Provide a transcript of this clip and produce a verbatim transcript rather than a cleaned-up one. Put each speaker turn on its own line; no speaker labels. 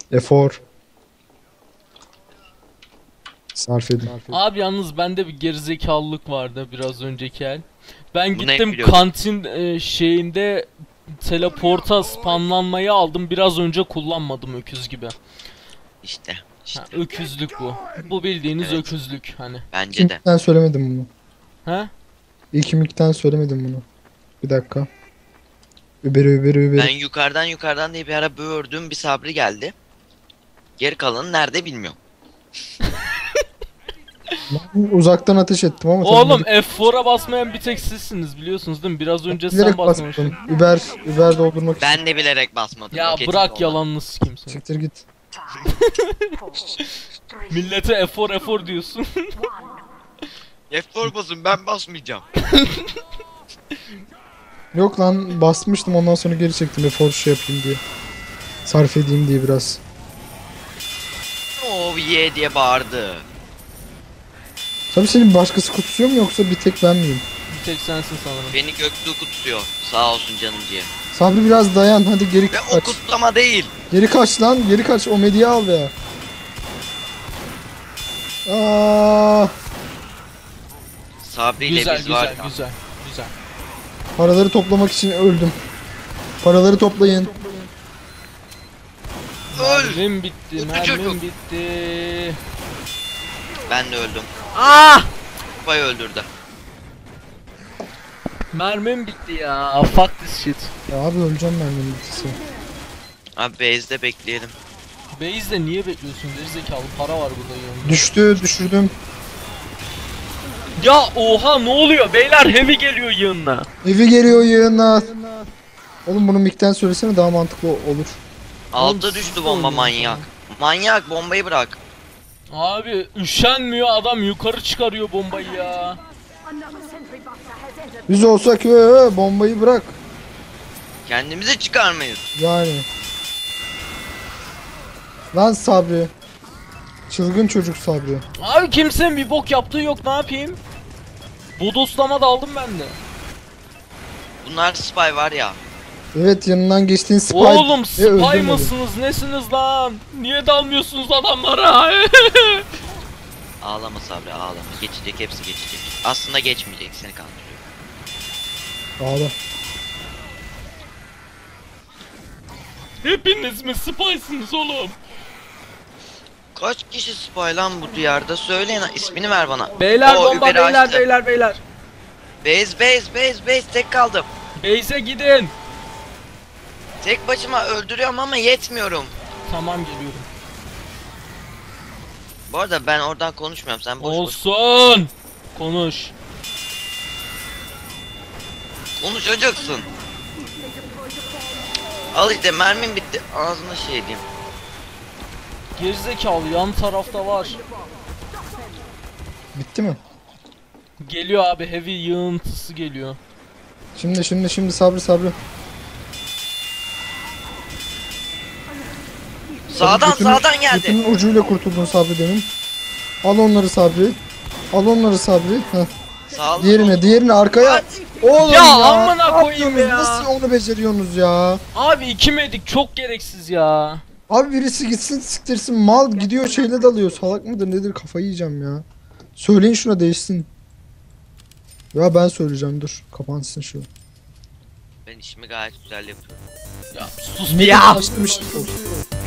Efor. Sarf edin.
Abi yalnız bende bir gerizekalılık vardı biraz önceki el. Ben
Bu ne
gittim
biliyorum.
kantin e, şeyinde teleporta spamlanmayı aldım. Biraz önce kullanmadım öküz gibi.
İşte. işte.
Ha, öküzlük bu. Bu bildiğiniz
Evet.
öküzlük hani.
Bence de.
İlkten söylemedim bunu.
Ha?
İlk imlikten söylemedim bunu. Bir dakika. Überi überi überi.
Ben yukarıdan yukarıdan diye bir ara böğürdüm, bir Sabri geldi. Geri kalanı nerede bilmiyorum.
Ben uzaktan ateş ettim ama
Oğlum
tabii
F four'a basmayan bir tek sizsiniz biliyorsunuz değil mi? Biraz önce
bilerek
sen basmamıştın.
bastım. Über, Über doldurmak için.
Ben de bilerek basmadım.
Ya
roketim
bırak
olmadı.
yalanını sikeyim seni.
Siktir git.
Millete F four F four diyorsun.
F four basın, ben basmayacağım.
Yok lan basmıştım ondan sonra geri çektim. Efor şey yapayım diye. Sarf edeyim diye biraz.
Oh yeah diye bağırdı.
Tabii senin başkası kutsuyor mu yoksa bir tek ben miyim?
Bir tek sensin sanırım.
Beni Göktuğ kutsuyor. Sağ olsun canım diye.
Sabri biraz dayan hadi geri
Ve o
kaç.
kutlama değil.
Geri kaç lan geri kaç o medyayı al be. Aa,
Sabri ile
Güzel
biz var
güzel
ya.
güzel güzel.
paraları toplamak için öldüm. Paraları toplayın.
Öl.
Mermim bitti,
Öldü
mermim
çocuk.
bitti.
Ben de öldüm.
Ah!
Kupayı öldürdü.
Mermim bitti ya. Fuck this shit.
Ya abi öleceğim ben benim bitisi.
Abi base'de bekleyelim.
Base'de niye bekliyorsun? Gerizekalı para var burada yanında.
Düştü düşürdüm.
Ya oha ne oluyor? Beyler hemi geliyor yanına.
Evi geliyor yığına. Oğlum bunu mikten söylesene daha mantıklı olur.
Altta
Oğlum,
düştü
siz
bomba
oynuyorsunuz
manyak. Manyak, bombayı bırak.
Abi üşenmiyor adam yukarı çıkarıyor bombayı ya.
Biz olsak ee, bombayı bırak.
Kendimizi çıkarmayız.
Yani. Lan Sabri. Çılgın çocuk Sabri.
Abi kimsenin bir bok yaptığı yok ne yapayım? Bodoslama da aldım ben de.
Bunlar spy var ya.
Evet yanından geçtiğin spy.
Oğlum
ve
spy
öldürmedin.
mısınız nesiniz lan? Niye dalmıyorsunuz adamlara?
Ağlama Sabri, ağlama. Geçecek, hepsi geçecek. Aslında geçmeyecek, seni kandırıyor.
Ağla.
Hepiniz mi spysınız oğlum?
Kaç kişi spy lan bu diyarda? Söyleyin, ismini ver bana.
Beyler
Oo,
bomba
Uber'i
beyler
açtı.
beyler beyler.
Base, base, base, base, tek kaldım.
Base'e gidin.
Tek başıma öldürüyorum ama yetmiyorum.
Tamam geliyorum.
Bu arada ben oradan konuşmuyorum, sen boş boş
Olsun. Konuş.
konuşacaksın. Al işte, mermim bitti. Ağzına şey diyeyim.
Gerizekalı yan tarafta var.
Bitti mi?
Geliyor abi heavy yığıntısı geliyor.
Şimdi şimdi şimdi Sabri Sabri.
Sağdan
Götünün-
sağdan geldi.
götünün ucuyla kurtuldun Sabri demin. Al onları Sabri. Al onları Sabri. Heh.
Sağ ol.
Diğerine diğerine arkaya.
At.
Oğlum
Ya
ya.
amına
ne
koyayım
yapıyorsunuz?
ya.
Nasıl onu beceriyorsunuz ya?
Abi iki medik çok gereksiz ya.
Abi birisi gitsin siktirsin mal gidiyor şeyle dalıyor. Salak mıdır nedir kafayı yiyeceğim ya. Söyleyin şuna değişsin. Ya ben söyleyeceğim dur. Kapansın şu.
Ben işimi gayet güzel yapıyorum.
Ya sus bir ya.
Açtım işte.